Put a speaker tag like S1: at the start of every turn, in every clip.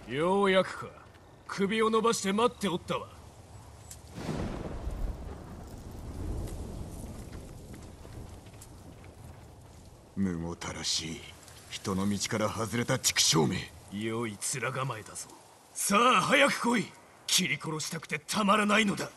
S1: ようやくか。首を伸ばして待っておったわ。
S2: むごたらしい。人の道から外れた畜生め。
S1: 良い面構えだぞ。さあ早く来い。切り殺したくてたまらないのだ。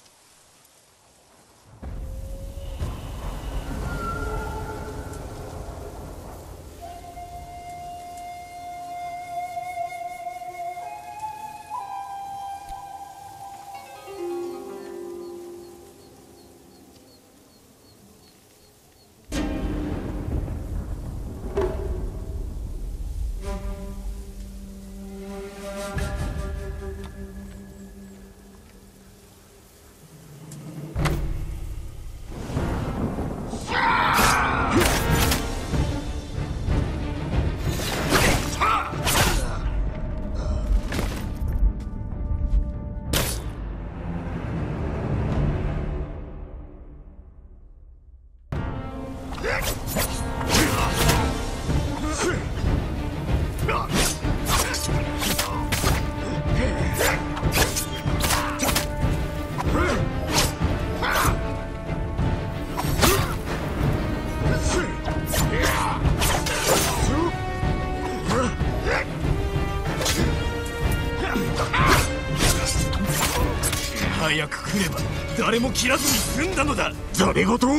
S1: 早く来れば誰も切らずに済んだのだ。
S2: ざれ言。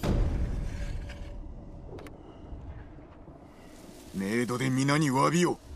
S2: メイドで皆に詫びよ。